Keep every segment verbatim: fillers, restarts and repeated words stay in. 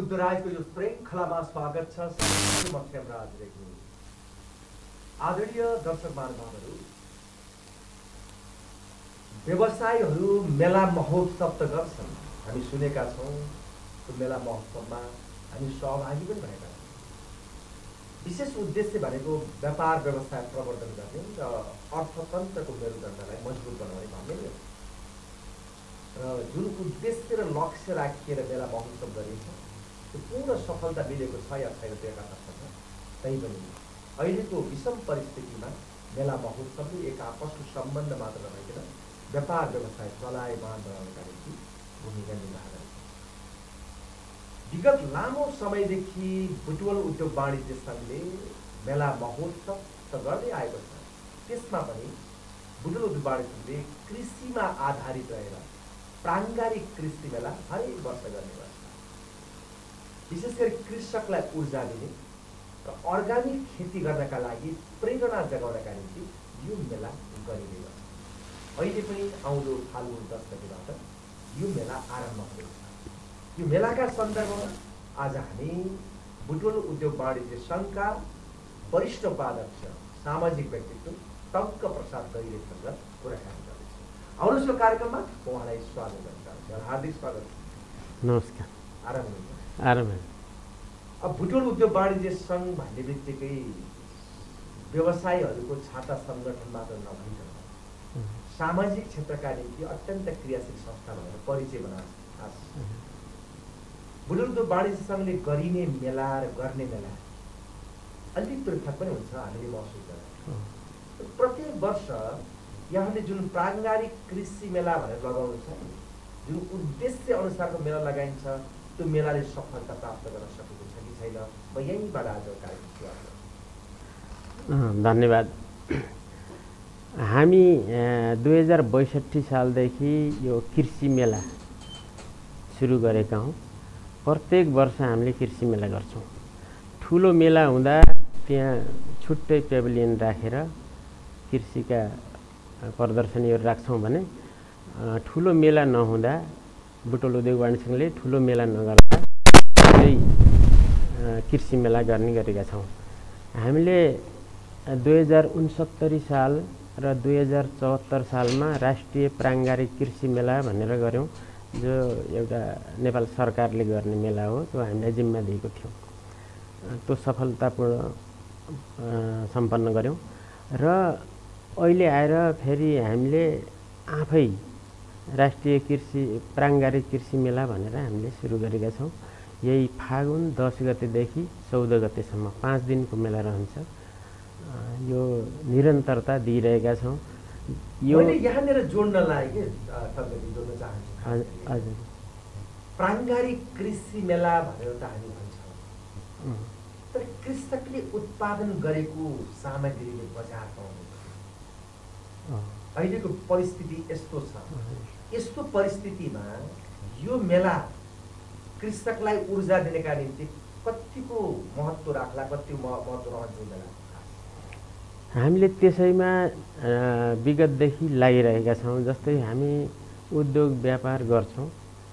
बुद्ध रायको यो श्रृङ्खलामा स्वागत छ। म खेमराज रेग्मी। आदरणीय दर्शक महानुभावहरू, व्यवसायीहरू मेला महोत्सव त गर्छन्, हामी सुनेका छौँ। त्यो मेला महोत्सवमा हामी सहभागी पनि भएका छौँ। विशेष उद्देश्य भनेको व्यापार व्यवसाय प्रवर्धन गर्ने र अर्थतन्त्रको मेरुदण्डलाई मजबुत बनाउने भन्ने हो। र जुन उद्देश्य र लक्ष्य राखिएर मेला महोत्सव गरिन्छ त्यो पूर्ण सफलता मिलेको छ या छैन त्यो एकाता छ। तैपनि अहिलेको विषम परिस्थितिमा मेला महोत्सवले एक आपसको सम्बन्ध मात्र नभइकन व्यापार व्यवसाय चलायमान बनाउनका निम्ति भूमिका निर्वाह गर्छ। विगत लामो समयदेखि बुटवल उद्योग वाणिज्य सङ्घले मेला महोत्सव त गर्दै आएको छ। त्यसमा पनि बुटवल उद्योग वाणिज्य सङ्घले कृषिमा आधारित रहेर प्राङ्गारिक कृषि मेला हरेक वर्ष गर्ने गर्छ। विशेष गरी कृषकलाई ऊर्जा दिने र अर्ग्यानिक खेती गर्नका लागि प्रेरणा जगाउनका निम्ति यो मेला गरिने गर्छ। अहिले पनि आउँदो फाल्गुन दस गतिबाट यो मेला आरम्भ हुँदैछ। यो मेलाका सन्दर्भमा आज हामी बुटवल उद्योग वाणिज्य सङ्घका वरिष्ठ उपाध्यक्ष सामाजिक व्यक्तित्व टङ्क प्रसाद दैलेसँग कुराकानी गर्दैछौँ। आउनुहोस् यो कार्यक्रममा उहाँलाई स्वागत गर्न चाहन्छु। हार्दिक स्वागत। नमस्कार। आराम हुनुहुन्छ? आराम। अब बुटवल उद्योग वाणिज्य सङ्घ भन्ने बित्तिकै व्यवसायीहरूको छाता सङ्गठन मात्र नभइकन सामाजिक क्षेत्रका निम्ति अत्यन्त क्रियाशील संस्था भनेर परिचय बनाएको छ। बुटवल उद्योग वाणिज्य सङ्घले गरिने मेला र गर्ने मेला अलिक पृथक पनि हुन्छ, हामीले महसुस गर्छौँ। प्रत्येक वर्ष यहाँले जुन प्राङ्गारिक कृषि मेला भनेर लगाउनु छ, जुन उद्देश्य अनुसारको मेला लगाइन्छ, त्यो मेलाले सफलता प्राप्त गर्न सकेको छ कि छैन, म यहीँबाट आज कार्यक्रम सुरु गर्छु। धन्यवाद। हामी दुई हजार बैसठी सालदेखि यो कृषि मेला सुरु गरेका हौँ। प्रत्येक वर्ष हामीले कृषि मेला गर्छौँ। ठुलो मेला हुँदा त्यहाँ छुट्टै पेभिलियन राखेर कृषिका प्रदर्शनीहरू राख्छौँ भने ठुलो मेला नहुँदा बुटवल उद्योग वाणिज्य सङ्घले ठुलो मेला नगर्दा त्यही कृषि मेला गर्ने गरेका छौँ। हामीले दुई हजार उनसत्तरी साल र दुई हजार चौहत्तर सालमा राष्ट्रिय प्राङ्गारिक कृषि मेला भनेर गऱ्यौँ, जो एउटा नेपाल सरकारले गर्ने मेला हो। त्यो हामीलाई जिम्मा दिएको थियो। त्यो सफलतापूर्ण सम्पन्न गऱ्यौँ र अहिले आएर फेरि हामीले आफै राष्ट्रिय कृषि प्राङ्गारिक कृषि मेला भनेर हामीले सुरु गरेका छौँ। यही फागुन दस गतेदेखि चौध गतेसम्म पाँच दिनको मेला रहन्छ। यो निरन्तरता दिइरहेका छौँ। यो यहाँनिर जोड्न लाग्यो कि जोड्न चाहन्छु। हजुर, प्राङ्गारिक कृषि मेला भनेर त हामी भन्छौँ, तर कृषकले उत्पादन गरेको सामग्रीले बजार पाउनु अहिलेको परिस्थिति यस्तो छ। यस्तो परिस्थितिमा यो मेला कृषकलाई ऊर्जा दिनका निम्ति कतिको महत्त्व राख्ला, कति महत्त्व रहन्छ मेला? हामीले त्यसैमा विगतदेखि लागिरहेका छौँ। जस्तै हामी उद्योग व्यापार गर्छौँ।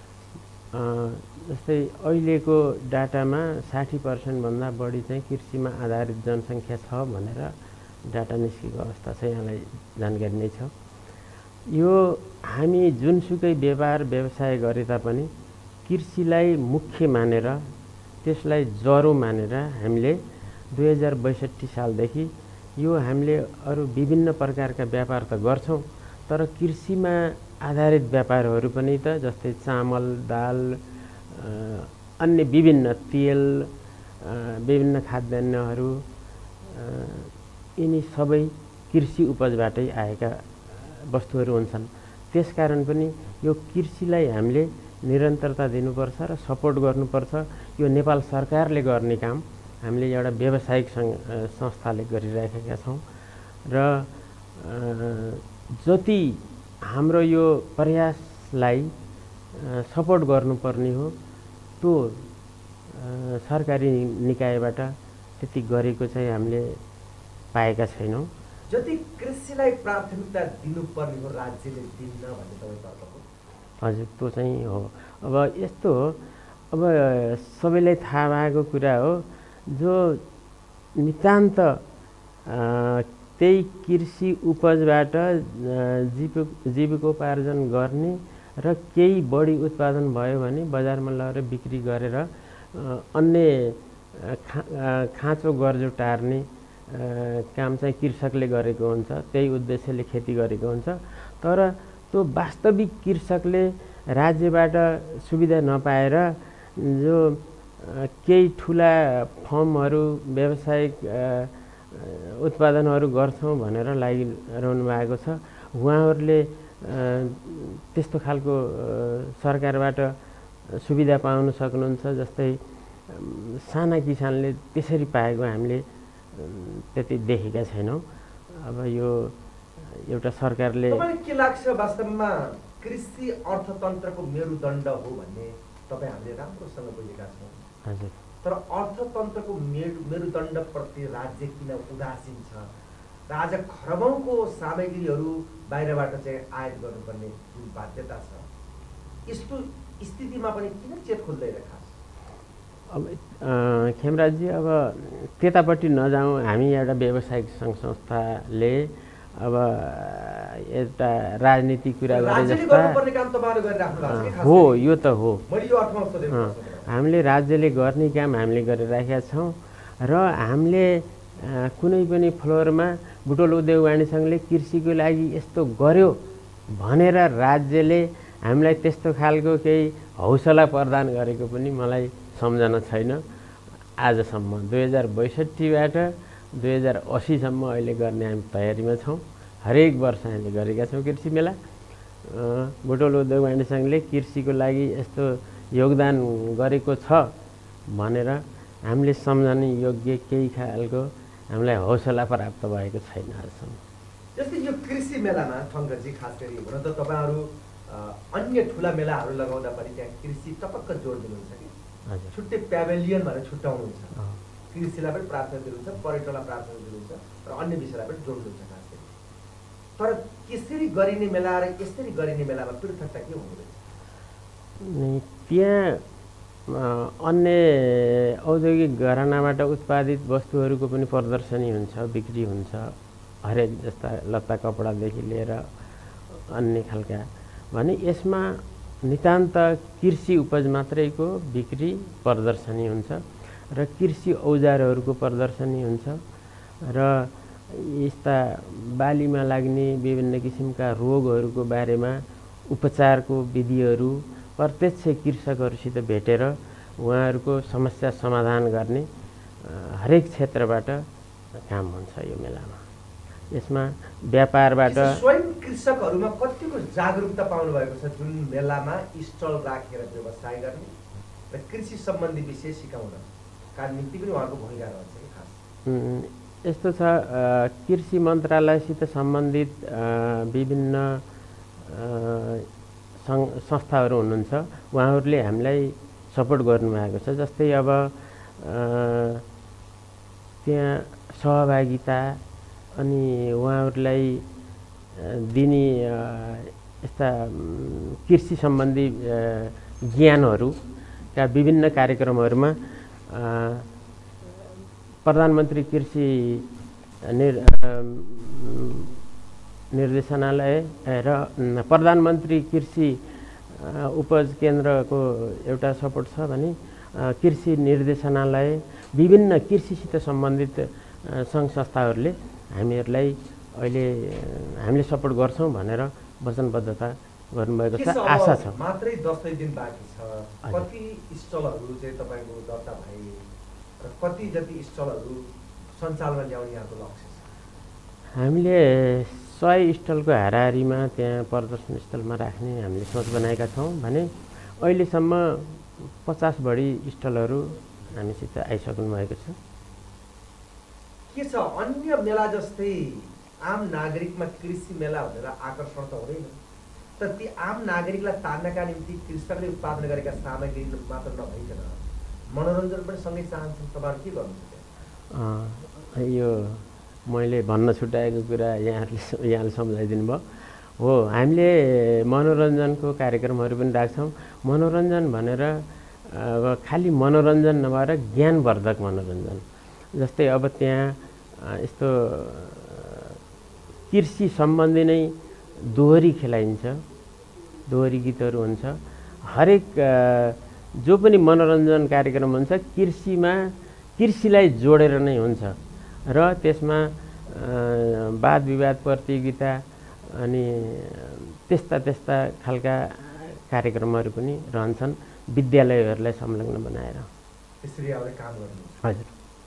जस्तै अहिलेको डाटामा साठी पर्सेन्टभन्दा बढी चाहिँ कृषिमा आधारित जनसङ्ख्या छ भनेर डाटा निस्केको अवस्था छ, यहाँलाई जानकारी नै छ। यो हामी जुनसुकै व्यापार व्यवसाय गरे तापनि कृषिलाई मुख्य मानेर त्यसलाई जरो मानेर हामीले दुई हजार बैसठी सालदेखि यो हामीले अरू विभिन्न प्रकारका व्यापार त गर्छौँ, तर कृषिमा आधारित व्यापारहरू पनि त जस्तै चामल, दाल, अन्य विभिन्न तेल, विभिन्न खाद्यान्नहरू, यिनी सबै कृषि उपजबाटै आएका वस्तुहरू हुन्छन्। त्यसकारण पनि यो कृषिलाई हामीले निरन्तरता दिनुपर्छ र सपोर्ट गर्नुपर्छ। यो नेपाल सरकारले गर्ने काम हामीले एउटा व्यावसायिक संस्थाले गरिरहेका छौँ र जति हाम्रो यो प्रयासलाई सपोर्ट गर्नुपर्ने हो त्यो सरकारी निकायबाट त्यति गरेको चाहिँ हामीले पाएका छैनौँ। जति कृषिलाई प्राथमिकता दिनुपर्ने हो राज्यले दिन्न भन्ने तपाईँ तर्क हो? हजुर, त्यो चाहिँ हो। अब यस्तो हो, अब सबैलाई थाहा भएको कुरा हो, जो नितान्त त्यही कृषि उपजबाट जीविको जीविकोपार्जन गर्ने र केही बढी उत्पादन भयो भने बजारमा लगेर बिक्री गरेर अन्य खा खाँचो गर्जो टार्ने काम चाहिँ कृषकले गरेको हुन्छ, त्यही उद्देश्यले खेती गरेको हुन्छ। तर त्यो वास्तविक कृषकले राज्यबाट सुविधा नपाएर जो केही ठुला फर्महरू व्यावसायिक उत्पादनहरू गर्छौँ भनेर लागिरहनु भएको छ। उहाँहरूले त्यस्तो खालको सरकारबाट सुविधा पाउन सक्नुहुन्छ, जस्तै साना किसानले त्यसरी पाएको हामीले त्यति देखेका छैनौँ। अब यो एउटा सरकारले तपाईँलाई के लाग्छ वास्तवमा कृषि अर्थतन्त्रको मेरुदण्ड हो भन्ने तपाईँ हामीले राम्रोसँग बुझेका छौँ। हजुर, तर अर्थतन्त्रको मेरु मेरुदण्डप्रति राज्य किन उदासीन छ र आज खरबौँको सामग्रीहरू बाहिरबाट चाहिँ आयात गर्नुपर्ने जुन बाध्यता छ, यस्तो स्थितिमा पनि किन चेत खोल्दैरहेका? अब खेमराजजी, अब त्यतापट्टि नजाउँ, हामी एउटा व्यावसायिक सङ्घ संस्थाले अब एउटा राजनीति कुरा गरे जस्ता हो, यो त हो। हामीले राज्यले गर्ने काम हामीले गरिराखेका छौँ र हामीले कुनै पनि फ्लोरमा बुटोल उद्योग वाणिज्य सङ्घले कृषिको लागि यस्तो गर्यो भनेर राज्यले हामीलाई त्यस्तो खालको केही हौसला प्रदान गरेको पनि मलाई सम्झना छैन आजसम्म। दुई हजार बैसठीबाट दुई हजार असीसम्म अहिले गर्ने हामी तयारीमा छौँ। हरेक वर्ष हामीले गरेका छौँ कृषि मेला। बुटोल उद्योग वाणिज्य सङ्घले कृषिको लागि यस्तो योगदान गरेको छ भनेर हामीले सम्झने योग्य केही खालको हामीलाई हौसला प्राप्त भएको छैन आजसम्म। जस्तै यो कृषि मेलामा शङ्करजी, खास गरी हुन त तपाईँहरू अन्य ठुला मेलाहरू लगाउँदा पनि त्यहाँ कृषि टपक्क जोड दिनुहुन्छ कि? हजुर, छुट्टै प्याभेलियन भनेर छुट्याउनुहुन्छ। कृषिलाई पनि प्राथमिकता दिनुहुन्छ, पर्यटनलाई प्राथमिकता दिनुहुन्छ र अन्य विषयलाई पनि जोड्नुहुन्छ खास गरी। तर त्यसरी गरिने मेला र यसरी गरिने मेलामा पृथकता के हुँदैछ? त्यहाँ अन्य औद्योगिक घरानाबाट उत्पादित वस्तुहरूको पनि प्रदर्शनी हुन्छ, बिक्री हुन्छ। हरेक जस्ता लत्ता कपडादेखि लिएर अन्य खालका भने यसमा नितान्त कृषि उपज मात्रैको बिक्री प्रदर्शनी हुन्छ र कृषि औजारहरूको प्रदर्शनी हुन्छ र यस्ता बालीमा लाग्ने विभिन्न किसिमका रोगहरूको बारेमा उपचारको विधिहरू प्रत्यक्ष कृषकहरूसित भेटेर उहाँहरूको समस्या समाधान गर्ने हरेक क्षेत्रबाट काम हुन्छ यो मेलामा। यसमा व्यापारबाट स्वयं कृषकहरूमा कतिको जागरुकता पाउनु भएको छ जुन मेलामा स्टल राखेर व्यवसाय गर्ने र कृषि सम्बन्धी विषय सिकाउन का निम्ति पनि उहाँको भूमिका रहन्छ कि खास? यस्तो छ, कृषि मन्त्रालयसित सम्बन्धित विभिन्न संस्थाहरू हुनुहुन्छ, उहाँहरूले हामीलाई सपोर्ट गर्नुभएको छ। जस्तै अब त्यहाँ सहभागिता अनि उहाँहरूलाई दिने यस्ता कृषि सम्बन्धी ज्ञानहरूका विभिन्न कार्यक्रमहरूमा प्रधानमन्त्री कृषि निर् निर्देशनालय र प्रधानमन्त्री कृषि उपज केन्द्रको एउटा सपोर्ट छ भने कृषि निर्देशनालय विभिन्न कृषिसित सम्बन्धित सङ्घ संस्थाहरूले हामीहरूलाई अहिले हामीले सपोर्ट गर्छौँ भनेर वचनबद्धता गर्नुभएको छ, आशा छ। मात्रै दसैँ दिन बाँकी छ, कति स्टलहरू चाहिँ तपाईँको दर्ता भए र कति जति स्टलहरू सञ्चालनमा ल्याउने यहाँको लक्ष्य छ? हामीले सय स्टलको हाराहारीमा त्यहाँ प्रदर्शन स्थलमा राख्ने हामीले सोच बनाएका छौँ भने अहिलेसम्म पचास बढी स्टलहरू हामीसित आइसक्नु भएको छ। के छ, अन्य मेला जस्तै आम नागरिकमा कृषि मेला भनेर आकर्षण त हुँदैन, तर ती आम नागरिकलाई तान्नका निम्ति कृषकले उत्पादन गरेका सामग्री मात्र नभइकन मनोरञ्जन पनि सँगै चाहन्छन्। तपाईँहरू के गर्नुहुन्छ? यो मैले भन्न छुट्याएको कुरा यहाँहरूले यहाँले सम्झाइदिनु भयो हो। हामीले मनोरञ्जनको कार्यक्रमहरू पनि राख्छौँ। मनोरञ्जन भनेर अब खालि मनोरञ्जन नभएर ज्ञानवर्धक मनोरञ्जन। जस्तै अब त्यहाँ यस्तो कृषि सम्बन्धी नै दोहोरी खेलाइन्छ, दोहोरी गीतहरू हुन्छ। हरेक जो पनि मनोरञ्जन कार्यक्रम हुन्छ कृषिमा कृषिलाई जोडेर नै हुन्छ र त्यसमा वाद विवाद प्रतियोगिता अनि त्यस्ता त्यस्ता खालका कार्यक्रमहरू पनि रहन्छन् विद्यालयहरूलाई संलग्न बनाएर। त्यसरी अब काम गर्नु। हजुर।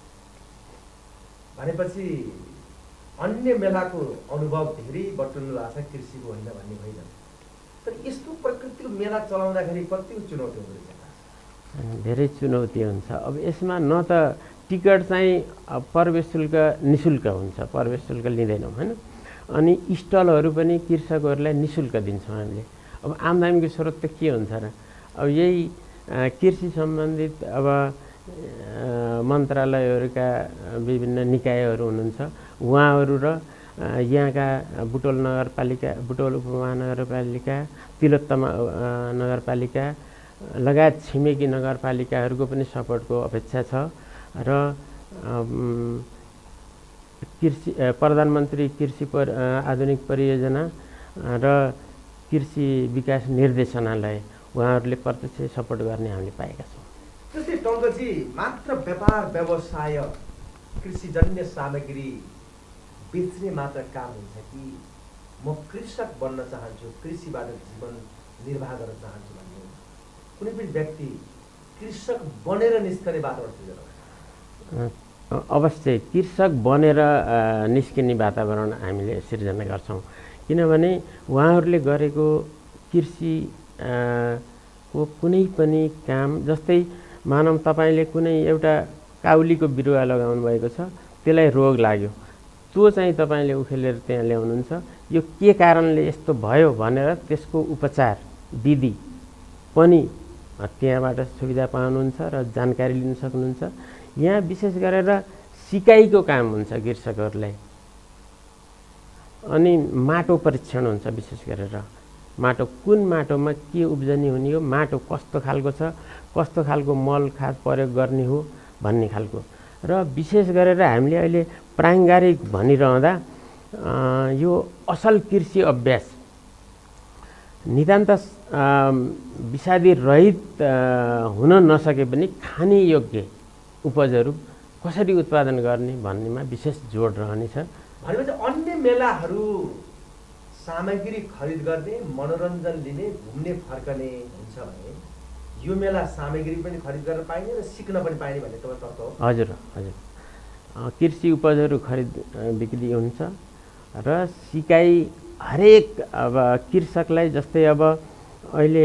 भनेपछि अन्य मेलाको अनुभव धेरै बटुल्नु भएको छ, कृषिको होइन भन्ने होइन। तर यस्तो प्रकृतिको मेला चलाउँदाखेरि कति चुनौती हुँदो रहेछ? धेरै चुनौती हुन्छ। अब यसमा न त टिकट चाहिँ प्रवेश शुल्क निःशुल्क हुन्छ, प्रवेश शुल्क लिँदैनौँ होइन। अनि स्टलहरू पनि कृषकहरूलाई निःशुल्क दिन्छौँ हामीले। अब आम्दानीको स्रोत त के हुन्छ र? अब यही कृषि सम्बन्धित अब मन्त्रालयहरूका विभिन्न निकायहरू हुनुहुन्छ, उहाँहरू र यहाँका बुटोल नगरपालिका, बुटोल उपमहानगरपालिका, तिलोत्तमा नगरपालिका लगायत छिमेकी नगरपालिकाहरूको पनि सपोर्टको अपेक्षा छ र कृषि प्रधानमन्त्री कृषि पर आधुनिक परियोजना र कृषि विकास निर्देशनालय उहाँहरूले प्रत्यक्ष सपोर्ट गर्ने हामीले पाएका छौँ। जस्तै टङ्कजी, मात्र व्यापार व्यवसाय कृषिजन्य सामग्री बेच्ने मात्र काम हुन्छ कि म कृषक बन्न चाहन्छु, कृषिबाट जीवन निर्वाह गर्न चाहन्छु भन्ने कुनै पनि व्यक्ति कृषक बनेर निस्कने वातावरण सिर्जना? अवश्य कृषक बनेर निस्किने वातावरण हामीले सिर्जना गर्छौँ। किनभने उहाँहरूले गरेको कृषि को कुनै पनि काम, जस्तै मानौँ तपाईँले कुनै एउटा काउलीको बिरुवा लगाउनु भएको छ, त्यसलाई रोग लाग्यो, त्यो चाहिँ तपाईँले उखेलेर त्यहाँ ल्याउनुहुन्छ, यो के कारणले यस्तो भयो भनेर त्यसको उपचार विधि पनि त्यहाँबाट सुविधा पाउनुहुन्छ र जानकारी लिन सक्नुहुन्छ। यहाँ विशेष गरेर सिकाइको काम हुन्छ कृषकहरूलाई। अनि माटो परीक्षण हुन्छ, विशेष गरेर माटो कुन माटोमा के उब्जनी हुने हो, माटो कस्तो खालको छ, कस्तो खालको मल खाद प्रयोग गर्ने हो भन्ने खालको। र विशेष गरेर हामीले अहिले प्राङ्गारिक भनिरहँदा यो असल कृषि अभ्यास नितान्त विषादी रहित हुन नसके पनि खाने योग्य उपजहरू कसरी उत्पादन गर्ने भन्नेमा विशेष जोड रहनेछ। भनेपछि अन्य मेलाहरू सामग्री खरिद गर्ने, मनोरञ्जन लिने, घुम्ने फर्कने हुन्छ भने यो मेला सामग्री पनि खरिद गर्न पाइने र सिक्न पनि पाइने भन्ने तपाईँ तत्त्व हो? हजुर हजुर। कृषि उपजहरू खरिद बिक्री हुन्छ र सिकाइ हरेक अब कृषकलाई। जस्तै अब अहिले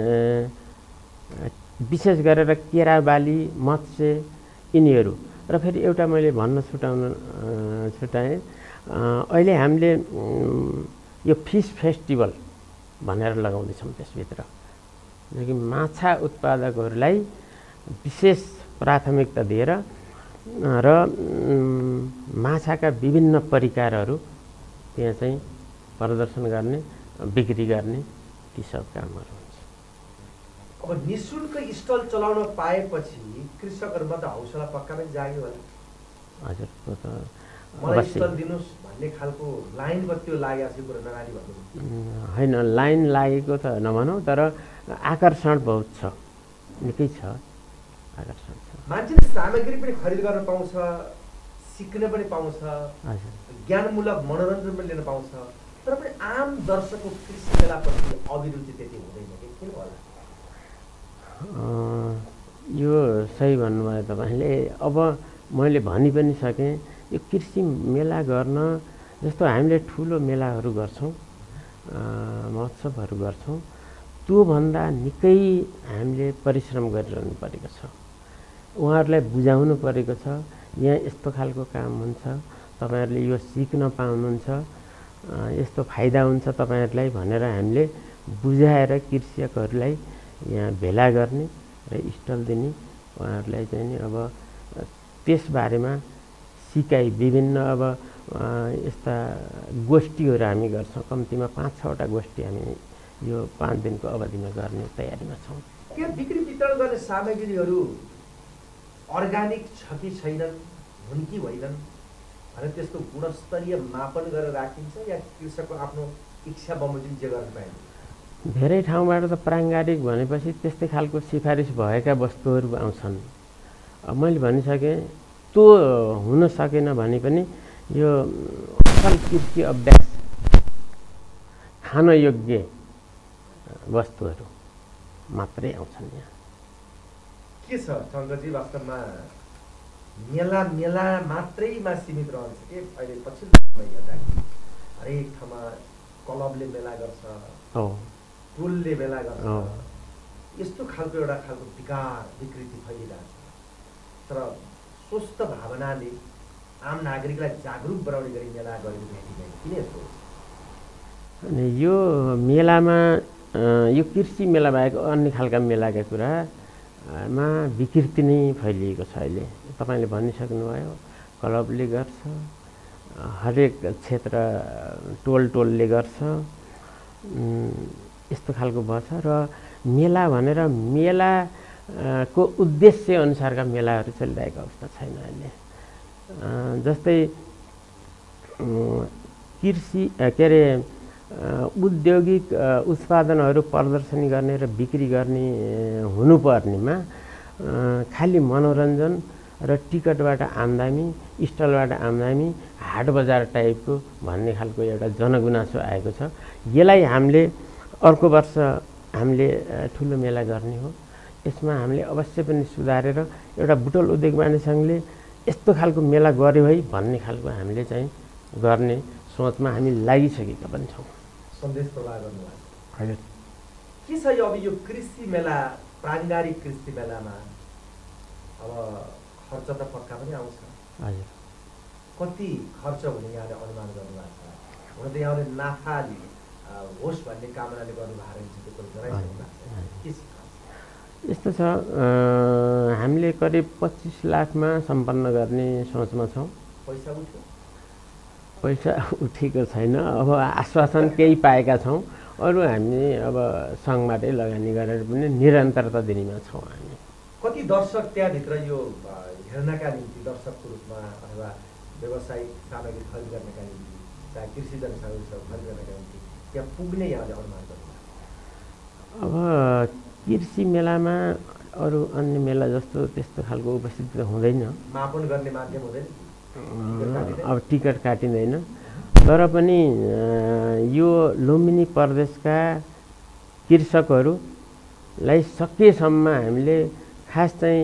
विशेष गरेर केरा बाली, मत्स्य यिनीहरू। र फेरि एउटा मैले भन्न छुटाउन छुटाएँ, अहिले हामीले यो फिस फेस्टिभल भनेर लगाउँदैछौँ त्यसभित्र, जो कि माछा उत्पादकहरूलाई विशेष प्राथमिकता दिएर र माछाका विभिन्न परिकारहरू त्यहाँ चाहिँ प्रदर्शन गर्ने, बिक्री गर्ने, ती सब कामहरू हुन्छ। अब निःशुल्क स्टल चलाउन पाएपछि कृषकहरूमा त हौसला पक्का नै जाग्यो होला? हजुर, त्यो त मलाई स्टल दिनुहोस् भन्ने खालको लाइन कति लागेको छ कुरा नराली भन्नु होइन। लाइन लागेको त नभनौँ, तर आकर्षण बहुत छ, निकै छ आकर्षण छ। मान्छेले सामग्री पनि खरिद गर्न पाउँछ, सिक्न पनि पाउँछ, ज्ञानमूलक मनोरञ्जन पनि लिन पाउँछ। तर पनि आम दर्शकको कृषि मेलाप्रति अभिरुचि त्यति हुँदैन कि किन होला? यो सही भन्नुभयो तपाईँले। अब मैले भनि पनि सकेँ, यो कृषि मेला गर्न जस्तो हामीले ठुलो मेलाहरू गर्छौँ, महोत्सवहरू गर्छौँ, त्योभन्दा निकै हामीले परिश्रम गरिरहनु परेको छ। उहाँहरूलाई बुझाउनु परेको छ, यहाँ यस्तो खालको काम हुन्छ, तपाईँहरूले यो सिक्न पाउनुहुन्छ, यस्तो फाइदा हुन्छ तपाईँहरूलाई भनेर हामीले बुझाएर कृषकहरूलाई यहाँ भेला गर्ने र स्टल दिने, उहाँहरूलाई चाहिँ नि अब त्यसबारेमा सिकाइ विभिन्न अब यस्ता गोष्ठीहरू हामी गर्छौँ। कम्तीमा पाँच छवटा गोष्ठी हामी यो पाँच दिनको अवधिमा गर्ने तयारीमा छौँ। के बिक्री वितरण गर्ने सामग्रीहरू अर्ग्यानिक छ कि छैनन्, हुन् कि होइनन् भनेर त्यस्तो गुणस्तरीय मापन गरेर राखिन्छ या कृषकको आफ्नो इच्छा बमोजिम जे गर्न पाइन्छ? धेरै ठाउँबाट त प्राङ्गारिक भनेपछि त्यस्तै खालको सिफारिस भएका वस्तुहरू आउँछन्। अब मैले भनिसकेँ त्यो हुन सकेन भने पनि यो असल कृषि अभ्यास खान योग्य वस्तुहरू मात्रै आउँछन् यहाँ। के छ चन्द्रजी, वास्तवमा मेला मेला मात्रैमा सीमित रहन्छ कि अहिले पछिल्लो समय हेर्दाखेरि हरेक ठाउँमा क्लबले मेला गर्छ, टोलले मेला गर्छ, यस्तो खालको एउटा खालको विकार विकृति फैलिरहेको छ। तर स्वस्थ भावनाले आम नागरिकलाई जागरुक बनाउने गरी मेला गरेको भेटिँदैन, किन यस्तो हो? अनि यो मेलामा यो कृषि मेला बाहेक अन्य खालका मेलाका कुरामा विकृति नै फैलिएको छ। अहिले तपाईँले भनिसक्नुभयो, क्लबले गर्छ, हरेक क्षेत्र टोल टोलले गर्छ, यस्तो खालको भएछ। र मेला भनेर मेलाको उद्देश्य अनुसारका मेलाहरू चलिरहेको अवस्था छैन अहिले। जस्तै कृषि के अरे औद्योगिक उत्पादनहरू प्रदर्शनी गर्ने र बिक्री गर्ने हुनुपर्नेमा खालि मनोरञ्जन र टिकटबाट आम्दानी, स्टलबाट आम्दानी, हाट बजार टाइपको भन्ने खालको एउटा जनगुनासो आएको छ। यसलाई हामीले अर्को वर्ष हामीले ठुलो मेला गर्ने हो। यसमा हामीले अवश्य पनि सुधारेर एउटा बुटोल उद्योग वाणिज्य सङ्घले यस्तो खालको मेला गर्यो है भन्ने खालको हामीले चाहिँ गर्ने सोचमा हामी लागिसकेका पनि छौँ। सन्देश प्रवाह गर्नुभएको छ। हजुर, के छ यो अब यो कृषि मेला, प्राङ्गारिक कृषि मेलामा अब खर्च त पक्का पनि आउँछ। हजुर, कति खर्च हुने यहाँले अनुमान गर्नुभएको छ? हुन त यहाँले नाफा होस् भन्ने कामनाले गर्नुभएको रहेछ, त्यो कुरो जनाइसक्नु के छ? यस्तो छ, हामीले करिब पच्चिस लाखमा सम्पन्न गर्ने सोचमा छौँ। पैसा उठ्यो? पैसा उठेको छैन, अब आश्वासन केही पाएका छौँ। अरू हामी अब सङ्घबाटै लगानी गरेर पनि निरन्तरता दिनेमा छौँ हामी। कति दर्शक त्यहाँभित्र यो हेर्नका निम्ति दर्शकको रूपमा अथवा व्यावसायिक सामग्री खरिद गर्नका निम्ति, चाहे कृषि जनसामग्री खरिद गर्नका निम्ति त्यहाँ पुग्ने यहाँले अनुमान गर्नुभएको? अब कृषि मेलामा अरू अन्य मेला जस्तो त्यस्तो खालको उपस्थिति त हुँदैन। मापन गर्ने माध्यम हुँदैन, अब टिकट काटिँदैन। तर पनि यो लुम्बिनी प्रदेशका कृषकहरूलाई सकेसम्म हामीले खास चाहिँ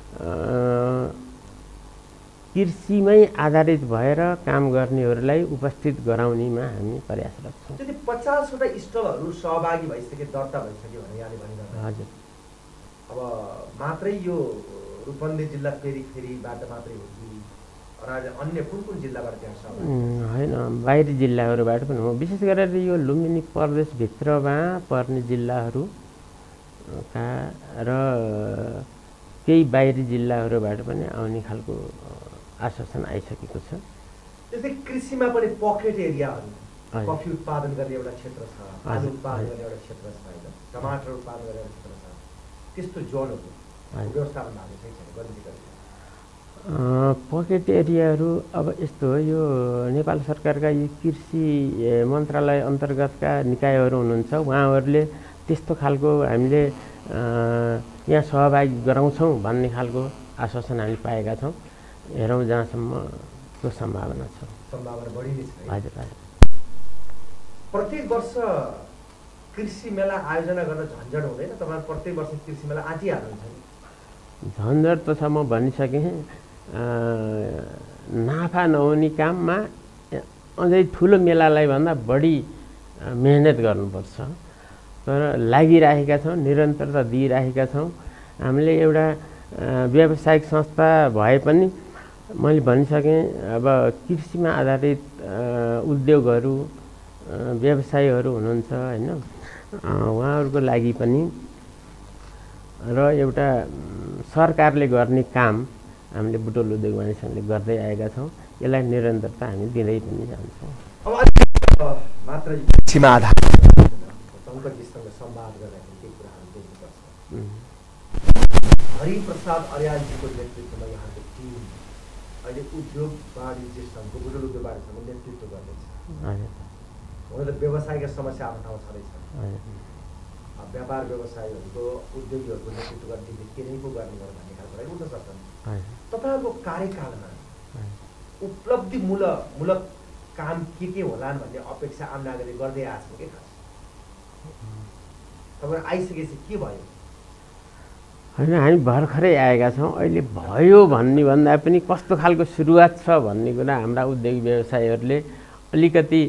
कृषिमै आधारित भएर काम गर्नेहरूलाई उपस्थित गराउनेमा हामी प्रयासरत छौँ। त्यति पचासवटा स्टलहरू सहभागी भइसके, दर्ता भइसक्यो भने यहाँले भनिरहनु। हजुर, अब मात्रै यो रूपन्देही जिल्ला फेरि फेरिबाट मात्रै हो कि अन्य कुन कुन जिल्लाबाट त्यहाँ सहभागी? होइन, बाहिरी जिल्लाहरूबाट पनि हो। विशेष गरेर यो लुम्बिनी प्रदेशभित्रमा पर्ने जिल्लाहरूका र केही बाहिरी जिल्लाहरूबाट पनि आउने खालको आश्वासन आइसकेको छ। त्यस्तै कृषिमा पनि पकेट एरियाहरू, कफी उत्पादन गर्ने एउटा क्षेत्र छ, आलु उत्पादन गर्ने एउटा क्षेत्र छ, होइन, टमाटर उत्पादन गर्ने एउटा क्षेत्र छ, त्यस्तो जोनहरू व्यवस्थापन भएको छैन, गरिदिएको छ। पकेट एरियाहरू अब यस्तो हो, यो नेपाल सरकारका यी कृषि मन्त्रालय अन्तर्गतका निकायहरू हुनुहुन्छ, उहाँहरूले त्यस्तो खालको हामीले यहाँ सहभागी गराउँछौँ भन्ने खालको आश्वासन हामी पाएका छौँ। हेरौँ जहाँसम्म त्यो सम्भावना छ। सम्भावना बढी नै छ। हजुर, हजुर। प्रत्येक वर्ष कृषि मेला आयोजना गर्न झन्झट हुँदैन? तपाईँ प्रत्येक वर्ष कृषि मेला आँटिहाल्नुहुन्छ नि? झन्झट त छ, म भनिसकेँ। नाफा नहुने काममा अझै ठुलो मेलालाई भन्दा बढी मेहनत गर्नुपर्छ। तर लागिरहेका छौँ, निरन्तरता दिइरहेका छौँ। हामीले एउटा व्यावसायिक संस्था भए पनि मैले भनिसकेँ, अब कृषिमा आधारित उद्योगहरू व्यवसायीहरू हुनुहुन्छ, होइन, उहाँहरूको लागि पनि र एउटा सरकारले गर्ने काम हामीले बुटोल उद्योग वाणिज्य सङ्घले गर्दै आएका छौँ। यसलाई निरन्तरता हामी दिँदै पनि जान्छौँ। अब मात्र कृषिमा आधारित सङ्कटजीसँग संवाद गर्दाखेरि के कुराहरू देख्नुपर्छ? हरिप्रसाद अर्यालजीको नेतृत्वमा यहाँको टिम अहिले उद्योग वाणिज्य सङ्घको बुटोल उद्योग वाणिज्य सङ्घको नेतृत्व गर्दैछ। हुन त व्यवसायिक समस्या आफ्नो ठाउँमा छँदैछ। व्यापार व्यवसायीहरूको उद्योगीहरूको नेतृत्व गर्ने टिमले के नै पो गर्नुपर्छ भन्ने खालको लागि उठ्न सक्छन्। तपाईँहरूको कार्यकालमा उपलब्धिमूलक मूलक काम के के होलान् भन्ने अपेक्षा आम नागरिकले गर्दै आएको छ के खास तपाईँ आइसकेपछि के भयो? होइन, हामी भर्खरै आएका छौँ। अहिले भयो भन्ने भन्दा पनि कस्तो खालको सुरुवात छ भन्ने कुरा हाम्रा उद्योग व्यवसायीहरूले अलिकति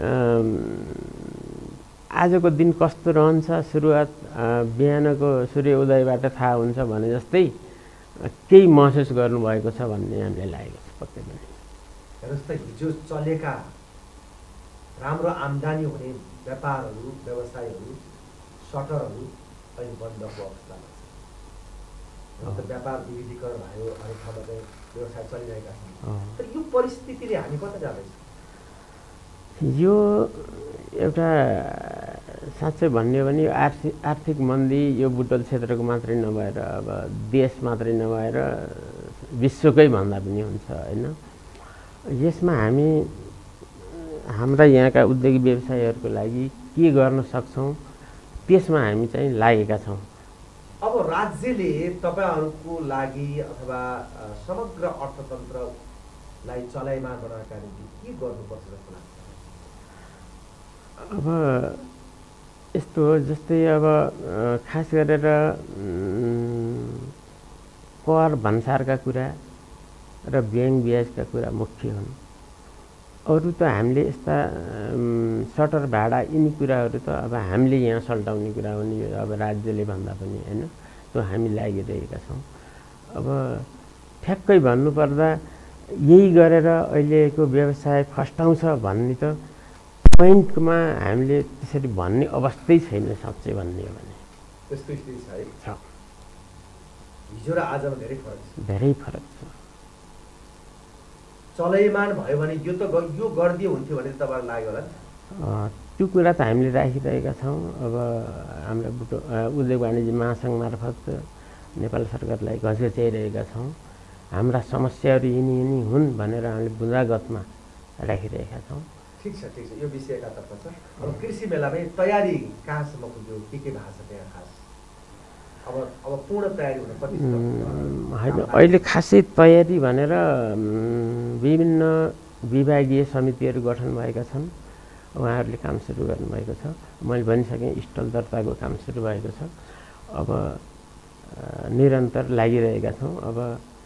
आजको दिन कस्तो रहन्छ सुरुवात बिहानको सूर्य उदयबाट थाहा हुन्छ भने जस्तै केही महसुस गर्नुभएको छ भन्ने हामीलाई लागेको छ पक्कै पनि। हेर्नुहोस् त, हिजो चलेका राम्रो आम्दानी हुने व्यापारहरू व्यवसायहरू सटरहरू अहिले बन्दको अवस्थामा छ। व्यापार विविधीकरण भयो, हरेक ठाउँमा चाहिँ व्यवसाय चलिरहेका छन्। तर यो परिस्थितिले हामी कता जाँदैछौँ? यो एउटा साँच्चै भन्यो भने आर्थिक आर्थिक मन्दी यो बुटोल क्षेत्रको मात्रै नभएर अब देश मात्रै नभएर विश्वकै भन्दा पनि हुन्छ होइन। यसमा हामी हाम्रा यहाँका उद्योगी व्यवसायीहरूको लागि के गर्न सक्छौँ त्यसमा हामी चाहिँ लागेका छौँ। अब राज्यले तपाईँहरूको लागि अथवा समग्र अर्थतन्त्रलाई चलायमान बनाउनका निम्ति के गर्नुपर्छ जस्तो लाग्छ? अब यस्तो हो, जस्तै अब खास गरेर कर भन्सारका कुरा र ब्याङ्क ब्याजका कुरा मुख्य हुन्। अरू त हामीले यस्ता सटर भाडा यिनी कुराहरू त अब हामीले यहाँ सल्टाउने कुरा हो नि, अब राज्यले भन्दा पनि होइन, त्यो हामी लागिरहेका छौँ। अब ठ्याक्कै भन्नुपर्दा यही गरेर अहिलेको व्यवसाय फस्टाउँछ भन्ने त पोइन्टमा हामीले त्यसरी भन्ने अवस्थै छैन साँच्चै भन्ने हो भने। त्यस्तो स्थिति छ है? छ। हिजो र आजमा धेरै फरक छ। धेरै फरक छ। चलयमान भयो भने यो त यो गरिदियो हुन्थ्यो भने तपाईँलाई लाग्यो होला नि? त्यो कुरा त हामीले राखिरहेका छौँ। अब हाम्रो बुटो उद्योग वाणिज्य महासङ्घ मार्फत नेपाल सरकारलाई घचघच्याइरहेका छौँ। हाम्रा समस्याहरू यिनी यिनी हुन् भनेर हामीले बुँदागतमा राखिरहेका छौँ। ठिक छ, ठिक छ, यो विषयका तर्फ छ। अब कृषि मेलामै तयारी कहाँसम्म पुग्यो, के के भएको छ त्यहाँ खास? अब अब पूर्ण तयारी हुन कति? होइन, अहिले खासै तयारी भनेर विभिन्न विभागीय समितिहरू गठन भएका छन्। उहाँहरूले काम सुरु गर्नुभएको छ। मैले भनिसकेँ स्टल दर्ताको काम सुरु भएको छ। अब निरन्तर लागिरहेका छौँ। अब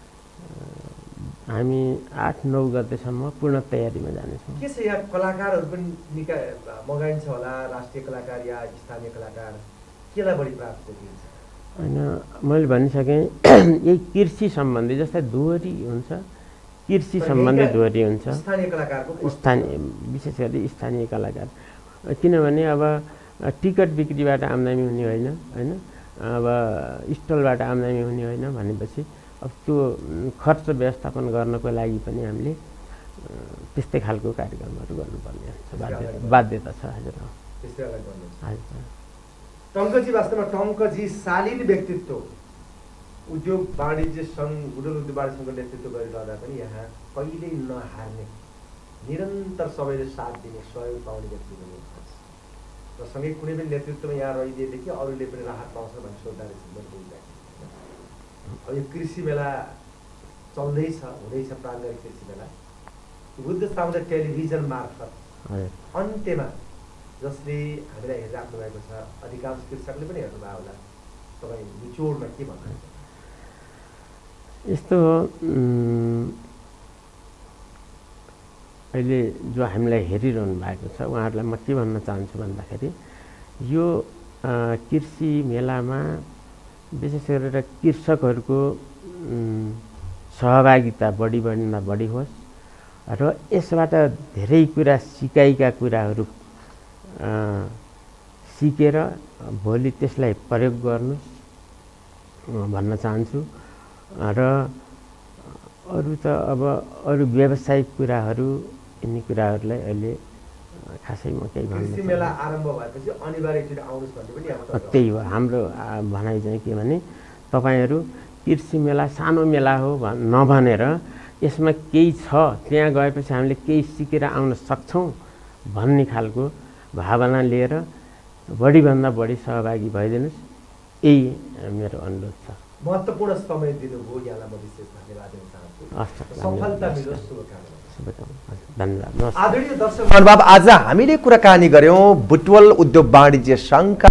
हामी आठ नौ गतेसम्म पूर्ण तयारीमा जानेछौँ। के छ यहाँ कलाकारहरू पनि निका मगाइन्छ होला? राष्ट्रिय कलाकार या स्थानीय कलाकार केलाई बढी प्राप्त दिन्छ? होइन, मैले भनिसकेँ यही कृषि सम्बन्धी जस्तै दोहोरी हुन्छ, कृषि सम्बन्धी दोहोरी हुन्छ। स्थानीय कलाकारको स्थानीय विशेष गरी स्थानीय कलाकार, किनभने अब टिकट बिक्रीबाट आम्दानी हुने होइन होइन अब स्टलबाट आम्दानी हुने होइन भनेपछि अब त्यो खर्च व्यवस्थापन गर्नको लागि पनि हामीले त्यस्तै खालको कार्यक्रमहरू गर्नुपर्ने हुन्छ, बाध्यता बाध्यता छ। हजुर त्यस्तै अलग गर्नुहुन्छ। हजुर टङ्कजी, वास्तवमा टङ्कजी शालीन व्यक्तित्व, उद्योग वाणिज्य सङ्घ बुटोल उद्योग वाणिज्य सङ्घको नेतृत्व गरिरहँदा पनि यहाँ कहिल्यै नहार्ने, निरन्तर सबैले साथ दिने, सहयोग पाउने व्यक्तित्व हुनुहुन्छ र सँगै कुनै पनि नेतृत्वमा यहाँ रहिदिएदेखि अरूले पनि राहत पाउँछ भन्ने सोच्दा रहेछ। अब यो कृषि मेला चल्दैछ, हुँदैछ प्राङ्गणिक कृषि मेला, बुद्ध सामुदायिक टेलिभिजन मार्फत अन्त्यमा जसले हामीलाई हेरिराख्नु भएको छ, अधिकांश कृषकले पनि हेर्नुभयो होला, तपाईँ निचोडमा के भन्नुहुन्छ? यस्तो अहिले जो हामीलाई हेरिरहनु भएको छ उहाँहरूलाई म के भन्न चाहन्छु भन्दाखेरि यो कृषि मेलामा विशेष गरेर कृषकहरूको सहभागिता बढी बढ्दा बढी होस् र यसबाट धेरै कुरा सिकाइका कुराहरू सिकेर भोलि त्यसलाई प्रयोग गर्नुहोस् भन्न चाहन्छु। र अरू त अब अरू व्यावसायिक कुराहरू यिनी कुराहरूलाई अहिले खासै म केही भन्नु कृषि मेला आरम्भ भएपछि अनिवार्य एकचोटि आउनुहोस् भन्ने पनि यहाँ त्यही हो हाम्रो आ, भनाइ चाहिँ के भने तपाईँहरू कृषि मेला सानो मेला हो भन् नभनेर यसमा केही छ त्यहाँ गएपछि हामीले केही सिकेर आउन सक्छौँ भन्ने खालको भावना लिएर बढीभन्दा बढी सहभागी भइदिनुहोस् यही मेरो अनुरोध छ। महत्त्वपूर्ण समय दिनुभयो यहाँलाई म विशेष धन्यवाद दिन चाहन्छु। सफलता मिलोस्, शुभकामना। धन्यवाद। आदरणीय दर्शक महानुभाव, आज हामीले कुराकानी गर्यौं बुटवल उद्योग वाणिज्य सङ्घका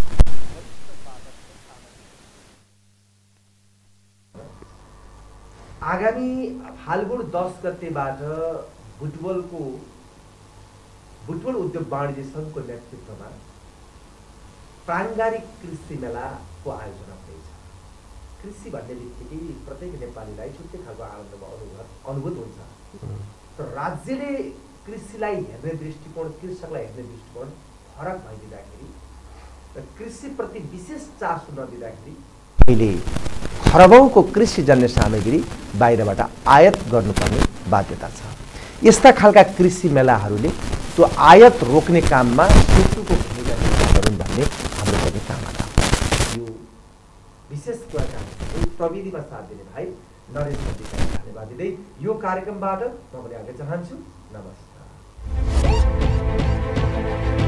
आगामी फाल्गुन दस गतेबाट बुटवलको बुटवल उद्योग वाणिज्य सङ्घको नेतृत्वमा प्राङ्गारिक कृषि मेलाको आयोजना हुँदैछ। कृषि भन्ने बित्तिकै प्रत्येक नेपालीलाई छुट्टै खालको आनन्दमा अनुभव अनुभूत हुन्छ। तर राज्यले कृषिलाई हेर्ने दृष्टिकोण, कृषकलाई हेर्ने दृष्टिकोण फरक भइदिँदाखेरि र कृषिप्रति विशेष चासो नदिँदाखेरि अहिले खरबौँको कृषिजन्य सामग्री बाहिरबाट आयात गर्नुपर्ने बाध्यता छ। यस्ता खालका कृषि मेलाहरूले त्यो आयात रोक्ने काममा सेतुको भूमिका गरून् भन्ने हाम्रो पनि कामना हो। यो विशेष कुराकानी प्रविधिमा साथ दिने भाइ नरेश मल्लिकलाई धन्यवाद दिँदै यो कार्यक्रमबाट म पनि आगे चाहन्छु। नमस्कार।